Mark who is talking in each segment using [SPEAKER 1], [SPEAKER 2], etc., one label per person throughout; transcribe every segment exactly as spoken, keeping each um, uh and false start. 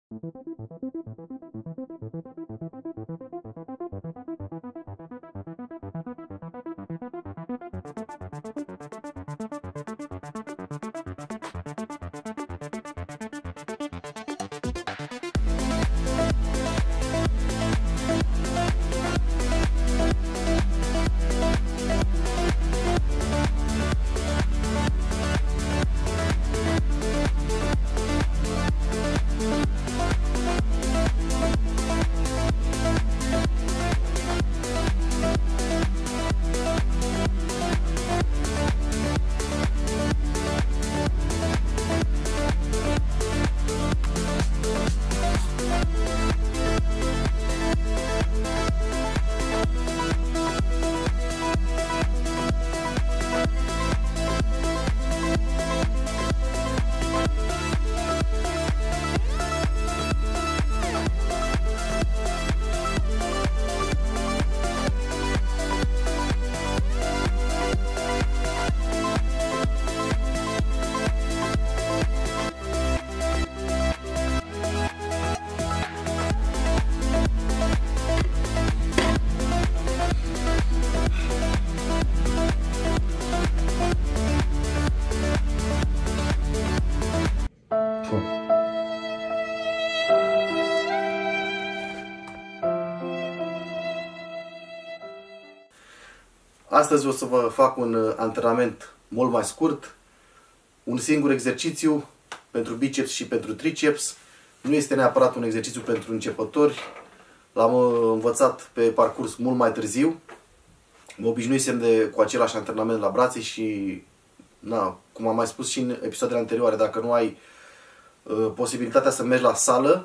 [SPEAKER 1] Astăzi o să vă fac un antrenament mult mai scurt, un singur exercițiu pentru biceps și pentru triceps. Nu este neapărat un exercițiu pentru începători, l-am învățat pe parcurs mult mai târziu. Mă obișnuisem de, cu același antrenament la brațe și, na, cum am mai spus și în episoadele anterioare, dacă nu ai uh, posibilitatea să mergi la sală,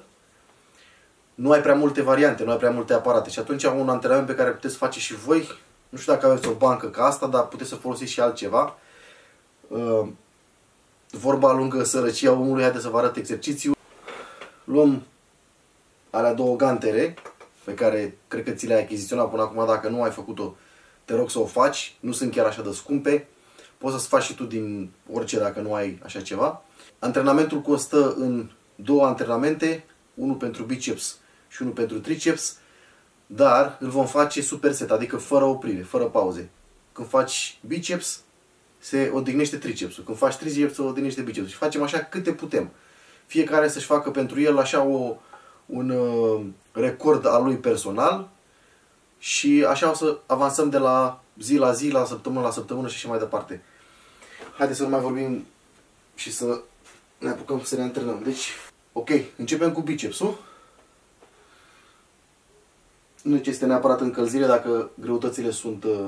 [SPEAKER 1] nu ai prea multe variante, nu ai prea multe aparate și atunci am un antrenament pe care puteți face și voi. Nu știu dacă aveți o bancă ca asta, dar puteți să folosiți și altceva. Uh, vorba lungă, sărăcia omului, haideți să vă arăt exercițiul. Luăm alea două gantere, pe care cred că ți le-ai achiziționat până acum. Dacă nu ai făcut-o, te rog să o faci. Nu sunt chiar așa de scumpe. Poți să-ți faci și tu din orice dacă nu ai așa ceva. Antrenamentul constă în două antrenamente, unul pentru biceps și unul pentru triceps. Dar îl vom face superset, adică fără oprire, fără pauze. Când faci biceps, se odihnește tricepsul. Când faci triceps, se odihnește bicepsul. Și facem așa câte putem. Fiecare să-și facă pentru el așa o, un uh, record al lui personal. Și așa o să avansăm de la zi la zi, la săptămână la săptămână și așa mai departe. Haideți să nu mai vorbim și să ne apucăm să ne antrenăm. Deci, ok, începem cu bicepsul. Nu este neapărat încălzire dacă greutățile sunt uh,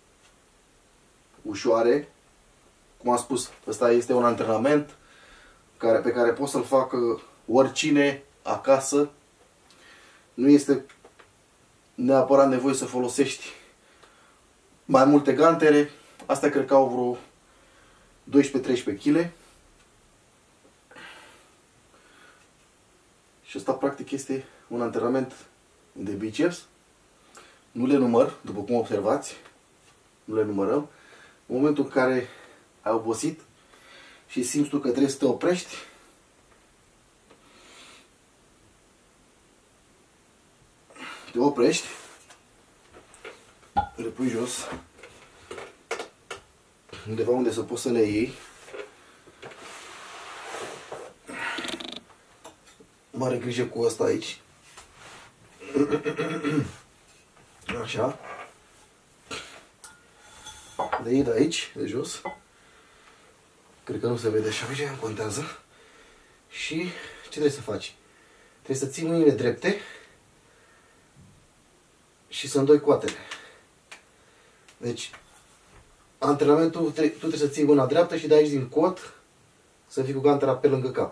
[SPEAKER 1] ușoare. Cum am spus, ăsta este un antrenament care, pe care poți să-l facă oricine acasă. Nu este neapărat nevoie să folosești mai multe gantere. Astea cred că au vreo doisprezece-treisprezece kilograme. Și ăsta practic este un antrenament de biceps. Nu le număr, după cum observați. Nu le numărăm. În momentul în care ai obosit și simți tu că trebuie să te oprești, te oprești, le pui jos, undeva unde să poți să le iei. Mare grijă cu asta aici. Așa. Le iei de aici, de jos. Cred că nu se vede așa, ce nu contează. Și ce trebuie să faci? Trebuie să ții mâinile drepte și să îndoi coatele. Deci, antrenamentul, tu trebuie să ții mâna dreaptă și de aici din cot să fii cu gantera pe lângă cap.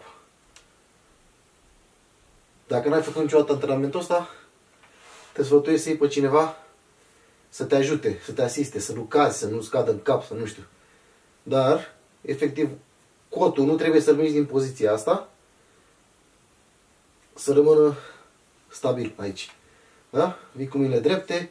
[SPEAKER 1] Dacă n-ai făcut niciodată antrenamentul ăsta, te sfătuiesc să iei pe cineva să te ajute, să te asiste, să nu cazi, să nu-ți cadă în cap, să nu știu. Dar, efectiv, cotul nu trebuie să-l miști din poziția asta, să rămână stabil aici. Da? Vii cu mâinile drepte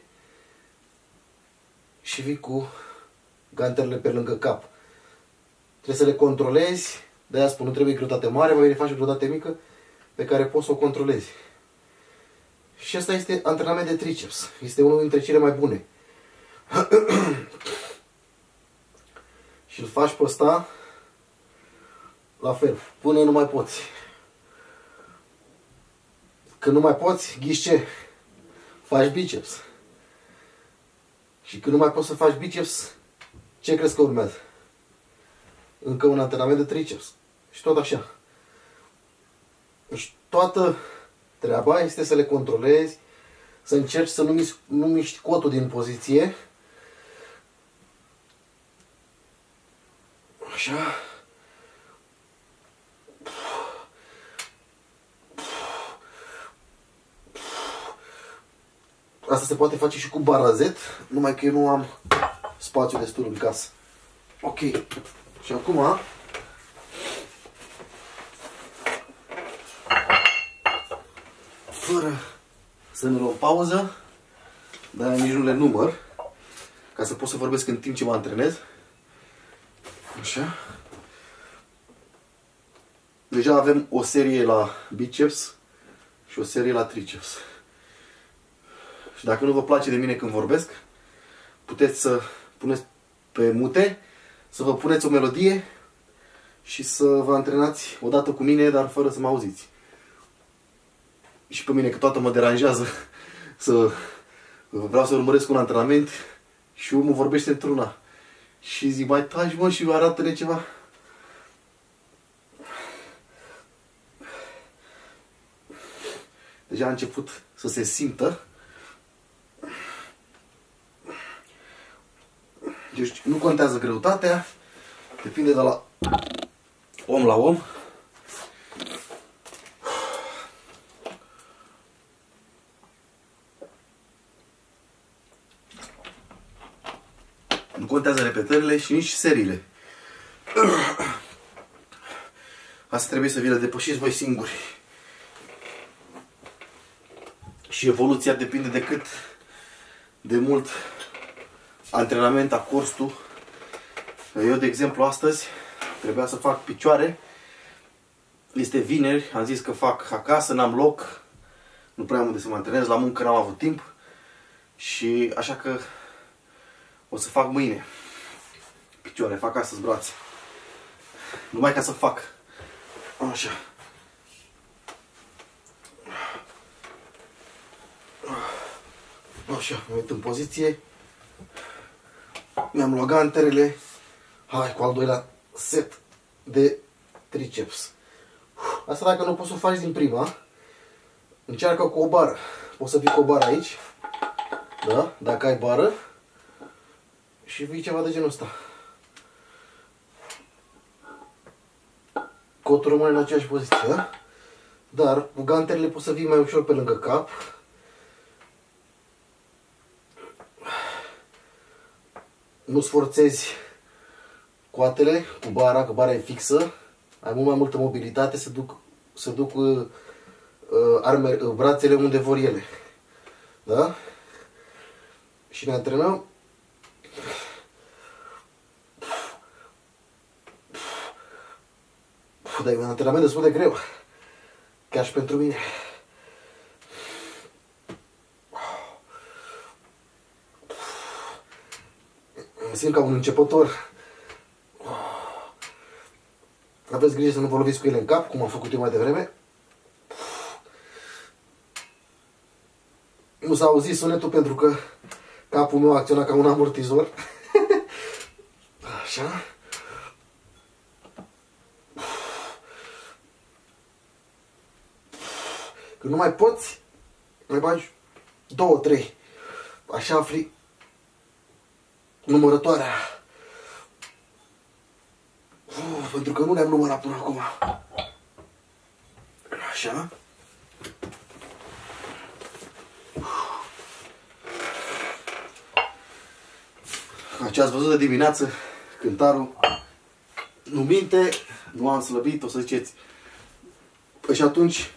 [SPEAKER 1] și vii cu ganterele pe lângă cap. Trebuie să le controlezi, de-aia spun, nu trebuie greutate mare, mai bine faci o greutate mică, pe care poți să o controlezi. Și asta este antrenament de triceps. Este unul dintre cele mai bune. Și îl faci pe ăsta la fel, până nu mai poți. Când nu mai poți, ghiși ce? Faci biceps. Și când nu mai poți să faci biceps, ce crezi că urmează? Încă un antrenament de triceps. Și tot așa. Deci toată treaba este să le controlezi, să încerci să nu miști, nu miști cotul din poziție. Așa. Asta se poate face și cu bara Z, numai că eu nu am spațiu destul în casă. Ok. Și acum fără să ne luăm pauză, dar nici nu le număr, ca să pot să vorbesc în timp ce mă antrenez. Așa. Deja avem o serie la biceps și o serie la triceps. Și dacă nu vă place de mine când vorbesc, puteți să puneți pe mute, să vă puneți o melodie și să vă antrenați odată cu mine, dar fără să mă auziți. Și pe mine, că toată mă deranjează să vreau să urmăresc un antrenament și omul vorbește într-una. Și zic, mai taci mă și arată-ne ceva. Deja a început să se simtă. Deci nu contează greutatea, depinde de la om la om. Nu contează repetările și nici seriile. Asta trebuie să vi le depășiți voi singuri. Și evoluția depinde de cât de mult antrenament acorzi tu. Eu, de exemplu, astăzi trebuia să fac picioare. Este vineri, am zis că fac acasă, n-am loc. Nu prea am unde să mă antrenez, la muncă n-am avut timp. Și așa că o să fac mâine picioare, fac astăzi brațe. Numai ca să fac. Așa. Așa, mă uit în poziție. Mi-am luat ganterele. Hai cu al doilea set de triceps. Asta dacă nu poți să o faci din prima, încearcă cu o bară. Poți să vii cu o bară aici. Da? Dacă ai bară. Și vii ceva de genul ăsta. Cotul rămâne în aceeași poziție, da? Dar cu ganterele poți să vii mai ușor pe lângă cap. Nu sforțezi coatele cu bara, că bara e fixă. Ai mult mai multă mobilitate, să duc, să duc uh, arme, uh, brațele unde vor ele. Da? Și ne antrenăm. Dar e un antrenament destul de greu. Chiar și pentru mine. Mă simt ca un începător. Aveți grijă să nu vă loviți cu ele în cap, cum am făcut eu mai devreme. Nu s-a auzit sunetul pentru că capul meu acționa ca un amortizor. Așa. Când nu mai poți, mai bagi două, trei. Așa afli numărătoarea. Uf, pentru că nu le-am numărat până acum. Așa. Ce ați văzut de dimineață, cântarul nu minte, nu am slăbit, o să ziceți. Păi și atunci,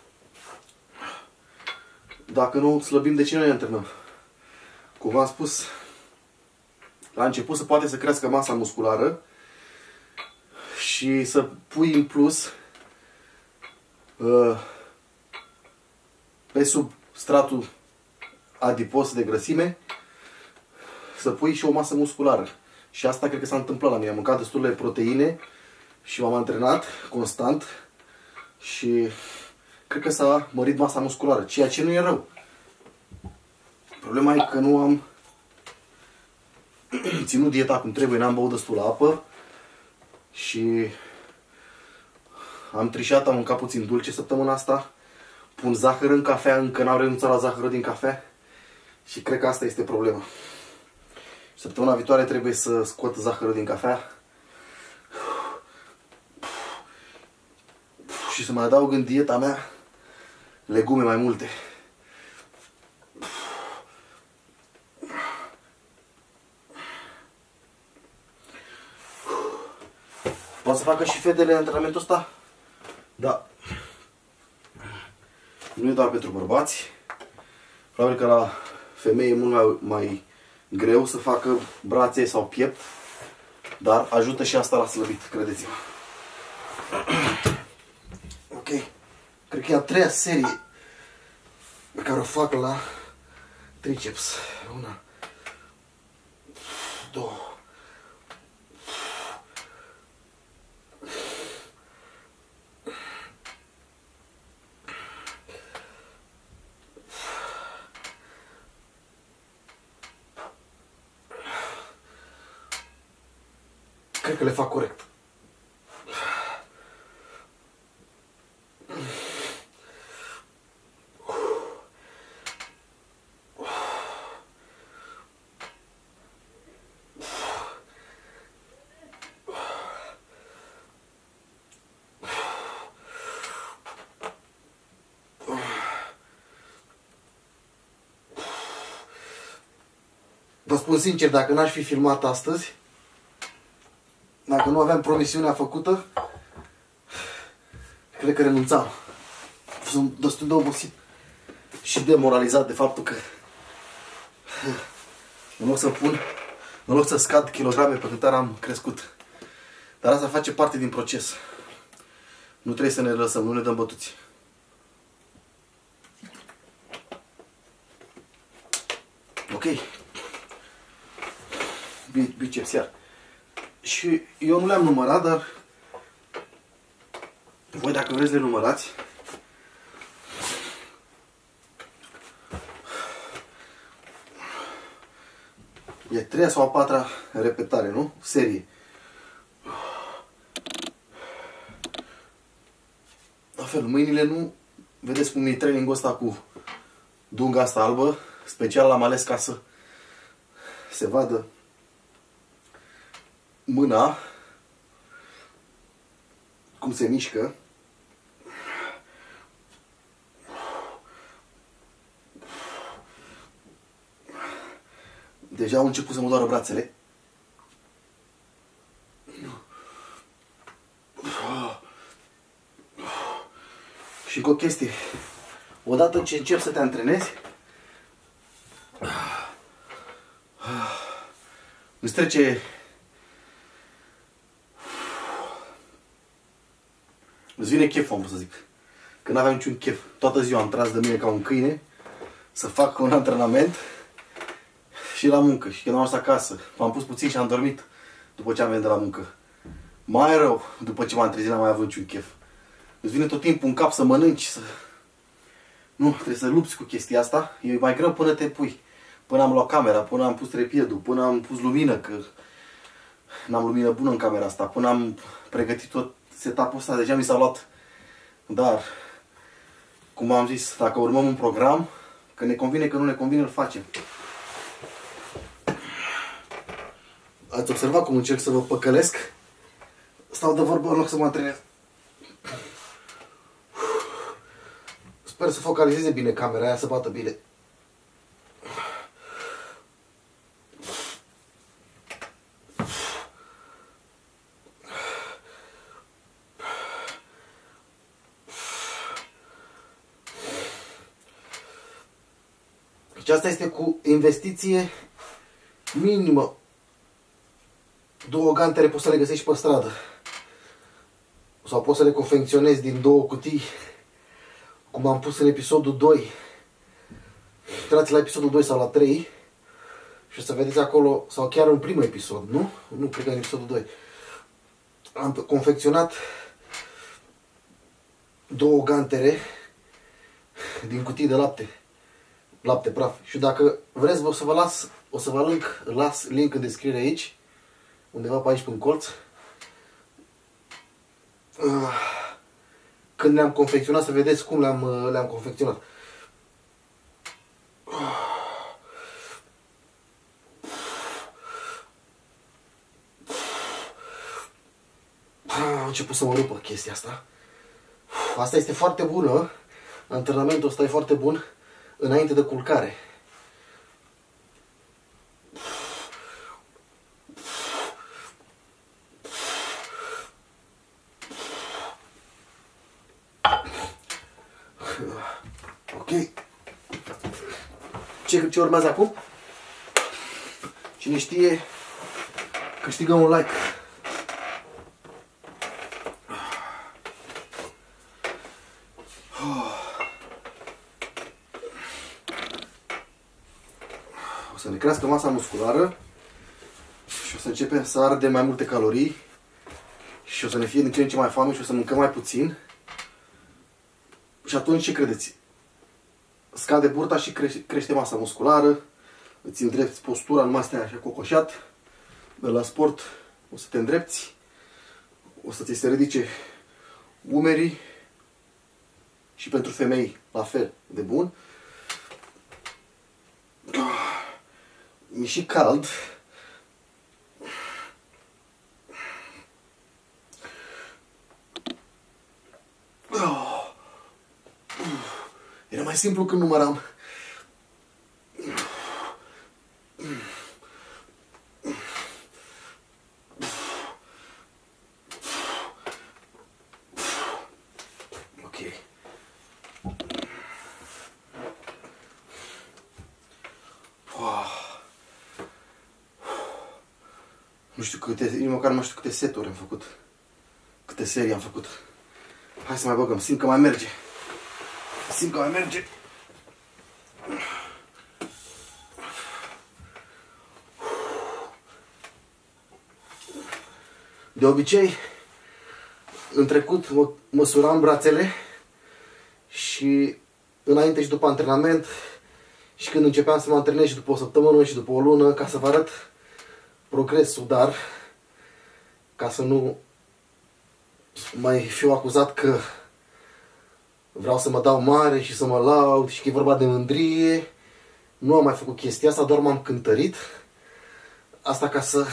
[SPEAKER 1] dacă nu slăbim, de ce noi ne antrenăm? Cum v-am spus, la început se poate să crească masa musculară și să pui în plus pe sub stratul adipos de grăsime să pui și o masă musculară. Și asta cred că s-a întâmplat la mine. Am mâncat destule proteine și m-am antrenat constant și cred că s-a mărit masa musculară, ceea ce nu e rău. Problema e că nu am ținut dieta cum trebuie, n-am băut destulă apă și am trișat, am mâncat puțin dulce săptămâna asta. Pun zahăr în cafea, încă n-am renunțat la zahărul din cafea și cred că asta este problema. Săptămâna viitoare trebuie să scot zahărul din cafea și să mai adaug în dieta mea legume mai multe. Poate să facă și fetele antrenamentul ăsta? Da. Nu e doar pentru bărbați. Probabil că la femei e mult mai, mai greu să facă brațe sau piept, dar ajută și asta la slăbit, credeți-mă. Ok. Cred că e a treia serie pe care o fac la triceps. Una, două. Cred că le fac corect. Vă spun sincer, dacă n-aș fi filmat astăzi, dacă nu aveam promisiunea făcută, cred că renunțam. Sunt destul de obosit și demoralizat de faptul că în loc să pun, în loc să scad kilograme pe cât am crescut. Dar asta face parte din proces. Nu trebuie să ne lăsăm, nu ne dăm bătuți. Ok. Biceps iar. Și eu nu le-am numărat, dar voi dacă vreți le numărați. E treia sau a patra repetare, nu? Serie. La fel, mâinile nu... Vedeți cum e trainingul ăsta cu dunga asta albă. Special l-am ales ca să se vadă mâna cum se mișcă. Deja au început să mă doară brațele. Și încă o chestie. Odată ce începi să te antrenezi, îți trece îți vine chef, am vrut să zic. Că n-aveam niciun chef. Toată ziua am tras de mine ca un câine să fac un antrenament și la muncă. Și când am ajuns acasă, m-am pus puțin și am dormit după ce am venit de la muncă. Mai rău, după ce m-am trezit, n-am mai avut niciun chef. Îți vine tot timpul în cap să mănânci, să... Nu, trebuie să lupți cu chestia asta. E mai greu până te pui. Până am luat camera, până am pus trepiedul, până am pus lumină, că n-am lumină bună în camera asta, până am pregătit tot setup-ul ăsta, deja mi s-a luat. Dar, cum am zis, dacă urmăm un program, că ne convine, că nu ne convine, îl facem. Ați observat cum încerc să vă păcălesc? Stau de vorbă în loc să mă antrenez. Sper să focalizeze bine camera aia, să bată bine. Și asta este cu investiție minimă. Două gantere poți să le găsești pe stradă. Sau poți să le confecționezi din două cutii cum am pus în episodul doi. Intrați la episodul doi sau la trei și o să vedeți acolo, sau chiar în primul episod, nu? Nu, cred că în episodul doi. Am confecționat două gantere din cutii de lapte, lapte praf. Și dacă vreți, o să vă las, o să vă link, las link în descriere aici, undeva pe aici, pe un colț. Când le-am confecționat, să vedeți cum le-am le-am confecționat. A început să mă rupă chestia asta. Asta este foarte bună. Antrenamentul ăsta e foarte bun înainte de culcare. Ok. Ce, ce urmează acum? Cine știe, câștigăm un like. O să ne crească masa musculară și o să începem să ardem mai multe calorii și o să ne fie din ce în ce mai foame și o să mâncăm mai puțin. Și atunci ce credeți? Scade burta și crește, crește masa musculară, îți îndrepți postura, nu mai stai așa cocoșat. De la sport o să te îndrepți, o să ți se ridice umerii și pentru femei la fel de bun. Mi-e și cald. Era mai simplu când număram. Ok. Nu știu câte, nici măcar nu știu câte seturi am făcut. Câte serii am făcut. Hai să mai băgăm, simt că mai merge. Simt că mai merge. De obicei, în trecut mă, măsuram brațele și înainte și după antrenament și când începeam să mă antrenez și după o săptămână și după o lună, ca să vă arăt progresul, dar ca să nu mai fiu acuzat că vreau să mă dau mare și să mă laud și că e vorba de mândrie. Nu am mai făcut chestia asta, doar m-am cântărit. Asta ca să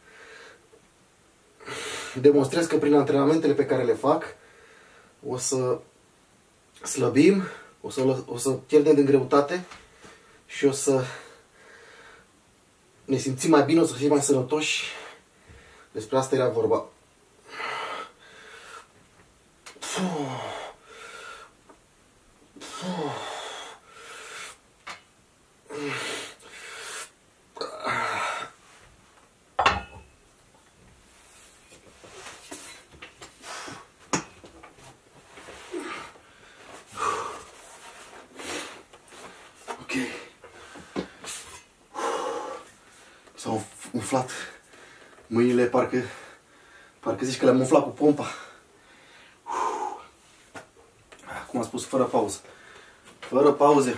[SPEAKER 1] demonstrez că prin antrenamentele pe care le fac o să slăbim, o să, o să pierdem din greutate și o să ne simțim mai bine, o să fim mai sănătoși. Despre asta era vorba. Ok. S-au umflat mâinile, parcă, parcă zici că le-am umflat cu pompa. Cum am spus, fără pauză. Fără pauze.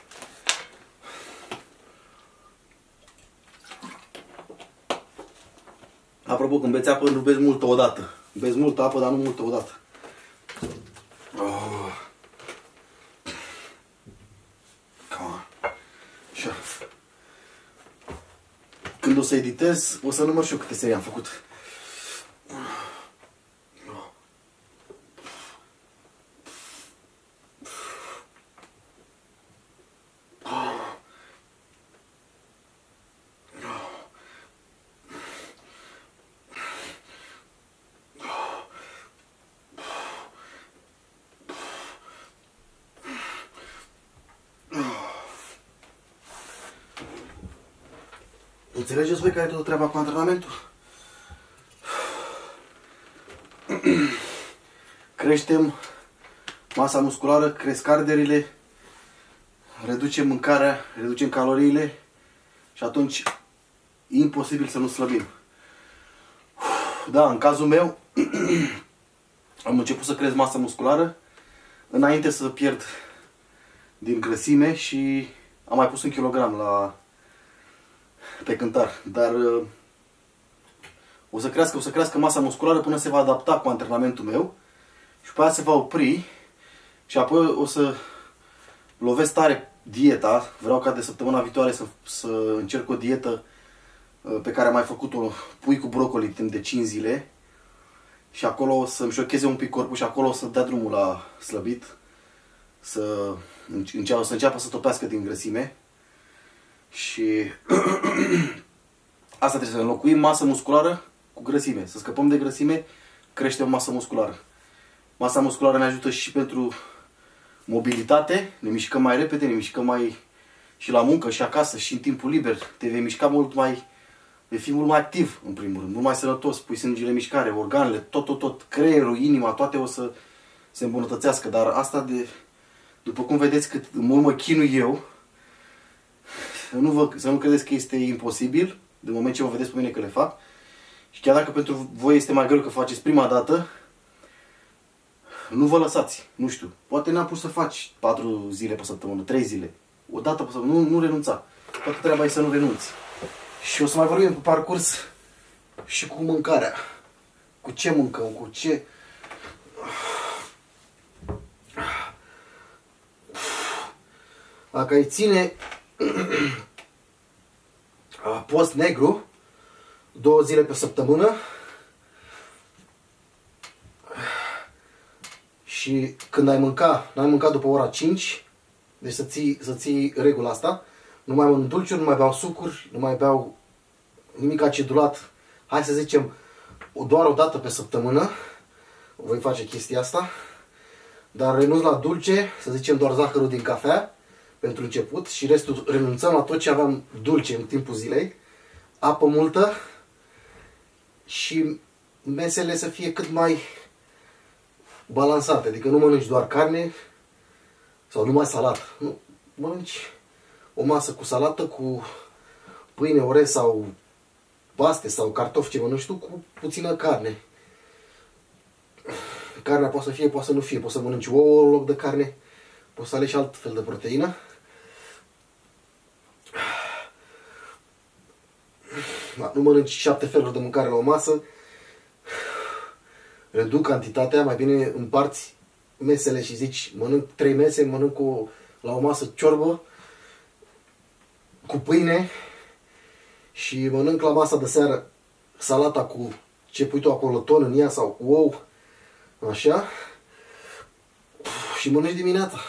[SPEAKER 1] Apropo, când beți apă, nu beți multă odată. Beți multă apă, dar nu multă odată. Oh. Come on. Așa. Când o să editez, o să număr și eu câte serii am făcut. Înțelegeți voi care e toată treaba cu antrenamentul? Creștem masa musculară, cresc arderile, reducem mâncarea, reducem caloriile și atunci e imposibil să nu slăbim. Da, în cazul meu am început să cresc masa musculară înainte să pierd din grăsime și am mai pus un kilogram la pe cântar, dar o să crească, o să crească masa musculară până se va adapta cu antrenamentul meu și pe aia se va opri și apoi o să lovesc tare dieta. Vreau ca de săptămâna viitoare să, să încerc o dietă pe care am mai făcut-o, pui cu brocoli timp de cinci zile și acolo o să-mi șocheze un pic corpul și acolo o să dea drumul la slăbit, să, înceapă, să înceapă să topească din grăsime și asta trebuie să înlocuim masă musculară cu grăsime, să scăpăm de grăsime, creștem masă musculară. Masa musculară ne ajută și pentru mobilitate, ne mișcăm mai repede, ne mișcăm mai și la muncă, și acasă, și în timpul liber. Te vei mișca mult mai, vei fi mult mai activ, în primul rând, mult mai sănătos, pui sângele în mișcare, organele, tot, tot, tot, creierul, inima, toate o să se îmbunătățească. Dar asta, de, după cum vedeți cât mult mă chinui eu, să nu, vă, să nu credeți că este imposibil, de moment ce vă vedeți pe mine că le fac. Și chiar dacă pentru voi este mai greu că faceți prima dată, nu vă lăsați, nu știu. Poate n-am pus să faci patru zile pe săptămână, trei zile, o dată pe săptămână, nu, nu renunța. Toată treaba e să nu renunți. Și o să mai vorbim pe parcurs și cu mâncarea. Cu ce mâncăm, cu ce... Dacă îi ține post negru, două zile pe săptămână, și când ai mânca, n-ai mâncat după ora cinci, deci să ții, să ții regula asta, nu mai mănânc dulciuri, nu mai beau sucuri, nu mai beau nimic acidulat, hai să zicem doar o dată pe săptămână voi face chestia asta, dar renunț la dulce, să zicem doar zahărul din cafea pentru început și restul renunțăm la tot ce aveam dulce în timpul zilei, apă multă și mesele să fie cât mai balansate, adică nu mănânci doar carne sau numai salată, nu, mănânci o masă cu salată, cu pâine, orez sau paste sau cartofi, ce mănânci tu, cu puțină carne. Carnea poate să fie, poate să nu fie, poți să mănânci ouă în loc de carne, poți să alegi alt fel de proteină. Da, nu mănânci șapte feluri de mâncare la o masă, reduc cantitatea, mai bine împarți mesele și zici mănânc trei mese, mănânc o, la o masă ciorbă cu pâine și mănânc la masa de seară salata cu ce pui tu acolo, ton în ea sau cu ou, așa, și mănânci dimineața.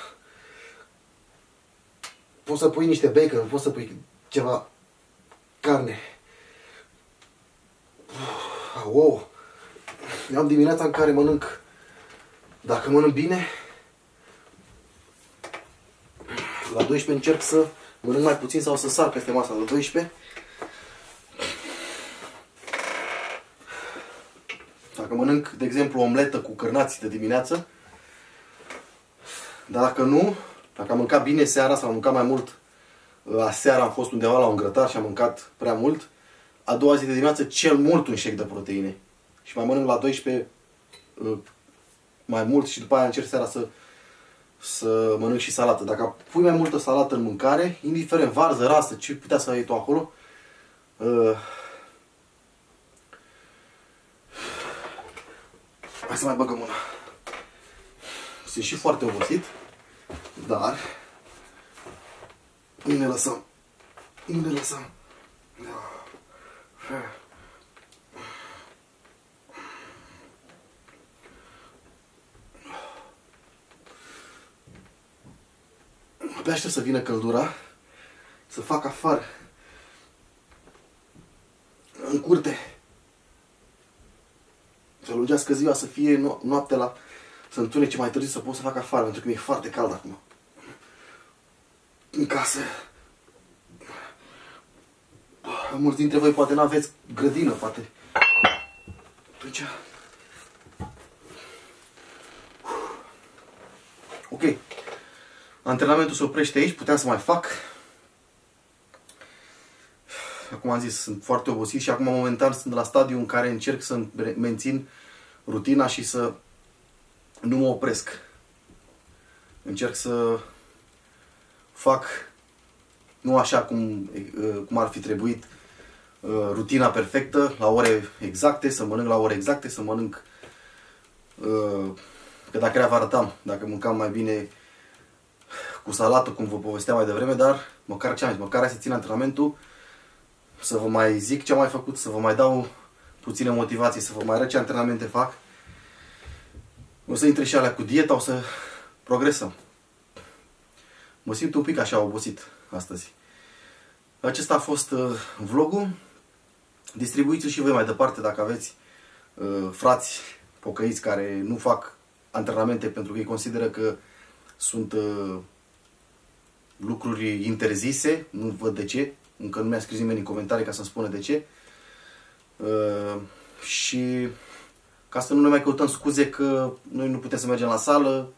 [SPEAKER 1] Poți să pui niște bacon, poți să pui ceva carne, ouă. Eu am dimineața în care mănânc, dacă mănânc bine, la douăsprezece încerc să mănânc mai puțin sau să sar peste masa la douăsprezece. Dacă mănânc, de exemplu, o omletă cu cârnați de dimineață, dar dacă nu, dacă am mâncat bine seara sau am mâncat mai mult, aseară am fost undeva la un grătar și am mâncat prea mult, a doua zi de dimineață cel mult un shake de proteine. Și mai mănânc la douăsprezece mai mult și după aia încerc seara să, să mănânc și salată. Dacă pui mai multă salată în mâncare, indiferent, varză, rasă, ce putea să ai tu acolo, uh, hai să mai băgăm una. Sunt și foarte obosit, dar nu ne lăsăm. Nu ne lăsăm. Abia aștept să vină căldura, să fac afară, în curte, să lungească ziua, să fie no noapte la... să întunece mai târziu, să pot să fac afară, pentru că mi-e foarte cald acum. În casă. Mulți dintre voi poate n-aveți grădină, poate. Atunci... Ok. Antrenamentul se oprește aici, puteam să mai fac. Acum am zis, sunt foarte obosit și acum momentan sunt la stadiul în care încerc să mențin rutina și să nu mă opresc. Încerc să fac, nu așa cum, cum ar fi trebuit, rutina perfectă, la ore exacte, să mănânc la ore exacte, să mănânc, că dacă era vă arătam, dacă mâncam mai bine cu salată, cum vă povesteam mai devreme, dar măcar ce am zis, măcar să țin antrenamentul, să vă mai zic ce am mai făcut, să vă mai dau puține motivații, să vă mai arăt ce antrenamente fac. O să intre și alea cu dieta, o să progresăm. Mă simt un pic așa obosit astăzi. Acesta a fost uh, vlogul. Distribuiți-l și voi mai departe dacă aveți uh, frați pocăiți care nu fac antrenamente pentru că ei consideră că sunt uh, lucruri interzise. Nu văd de ce. Încă nu mi-a scris nimeni în comentarii ca să-mi spună de ce. Uh, și ca să nu ne mai căutăm scuze că noi nu putem să mergem la sală,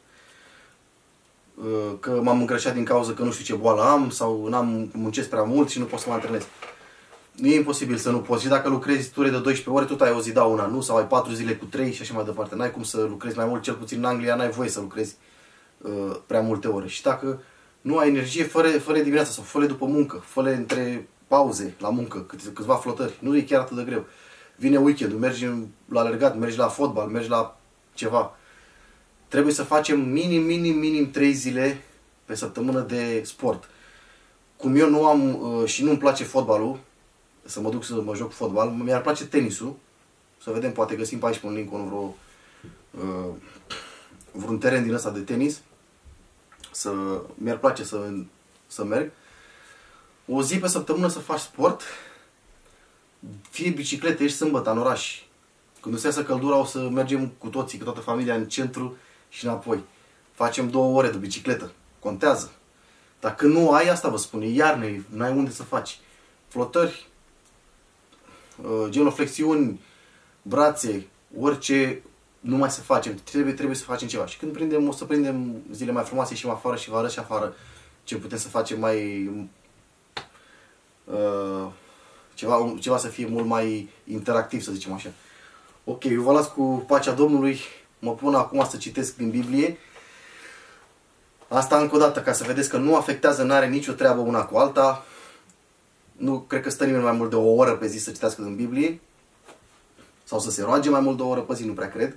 [SPEAKER 1] uh, că m-am îngrășat din cauza că nu știu ce boală am sau n-am muncesc prea mult și nu pot să mă antrenez. Nu e imposibil să nu poți. Și dacă lucrezi ture de doisprezece ore, tot ai o zi, da, una, nu? Sau ai patru zile cu trei și așa mai departe. N-ai cum să lucrezi mai mult, cel puțin în Anglia n-ai voie să lucrezi uh, prea multe ore. Și dacă nu ai energie, fără, fără dimineața sau fără după muncă, fără între pauze la muncă, câțiva flotări, nu e chiar atât de greu. Vine weekendul, mergi la alergat, mergi la fotbal, mergi la ceva. Trebuie să facem minim, minim, minim trei zile pe săptămână de sport. Cum eu nu am uh, și nu-mi place fotbalul, să mă duc să mă joc fotbal, mi-ar place tenisul. Să vedem, poate găsim pe aici pe un link vreo, uh, vreun teren din ăsta de tenis. Să mi-ar place să, să merg. O zi pe săptămână să faci sport, fie biciclete, ești sâmbătă în oraș. Când o să iasă căldura o să mergem cu toții, cu toată familia în centru și înapoi. Facem două ore de bicicletă. Contează. Dacă nu ai, asta vă spun, e iarnă, nu ai unde să faci. Flotări, genoflexiuni, brațe, orice numai să facem. Trebuie, trebuie să facem ceva. Și când prindem, o să prindem zile mai frumoase și mai afară și vă arăt și afară ce putem să facem mai... Uh, ceva, ceva să fie mult mai interactiv, să zicem așa. Ok, eu vă las cu pacea Domnului. Mă pun acum să citesc din Biblie. Asta încă o dată, ca să vedeți că nu afectează, n-are nicio treabă una cu alta. Nu cred că stă nimeni mai mult de o oră pe zi să citească din Biblie. Sau să se roage mai mult de o oră pe zi, nu prea cred.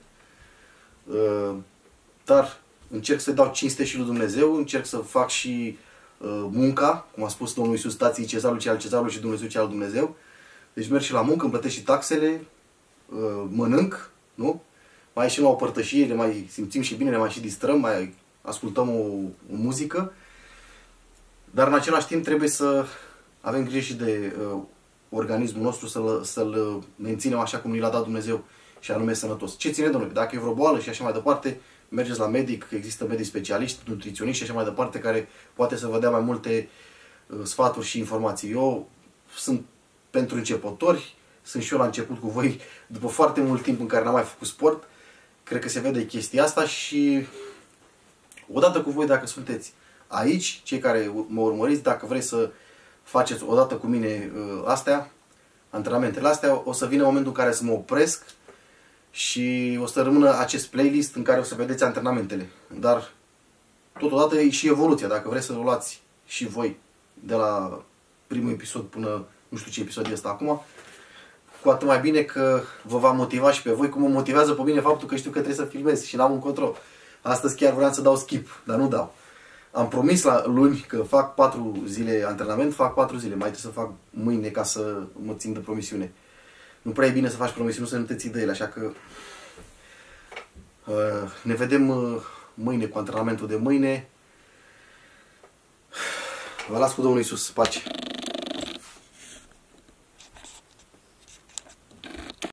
[SPEAKER 1] Dar încerc să dau cinste și lui Dumnezeu, încerc să fac și munca, cum a spus Domnul Iisus, dați-i cezarul ce al cezarului și Dumnezeu ce al Dumnezeu. Deci merg și la muncă, îmi plătesc și taxele, mănânc, nu? Mai ieșim la o părtășie, ne mai simțim și bine, ne mai și distrăm, mai ascultăm o, o muzică. Dar în același timp trebuie să avem grijă și de uh, organismul nostru, să-l să menținem așa cum ni l-a dat Dumnezeu și anume sănătos. Ce ține, Domnule? Dacă e vreo boală și așa mai departe, mergeți la medic, există medici specialiști, nutriționiști și așa mai departe, care poate să vă dea mai multe uh, sfaturi și informații. Eu sunt pentru începători, sunt și eu la început cu voi, după foarte mult timp în care n-am mai făcut sport, cred că se vede chestia asta și odată cu voi, dacă sunteți aici, cei care mă urmăriți, dacă vreți să faceți odată cu mine uh, astea, antrenamentele astea, o să vină momentul în care să mă opresc și o să rămână acest playlist în care o să vedeți antrenamentele. Dar totodată e și evoluția, dacă vreți să o luați și voi de la primul episod până nu știu ce episod este acum, cu atât mai bine că vă va motiva și pe voi, cum mă motivează pe mine faptul că știu că trebuie să filmez și n-am un control. Astăzi chiar vreau să dau skip, dar nu dau. Am promis la luni că fac patru zile antrenament, fac patru zile. Mai trebuie să fac mâine ca să mă țin de promisiune. Nu prea e bine să faci promisiuni, să nu te ții de ele, așa că uh, ne vedem uh, mâine cu antrenamentul de mâine. Vă las cu Domnul Iisus. Pace!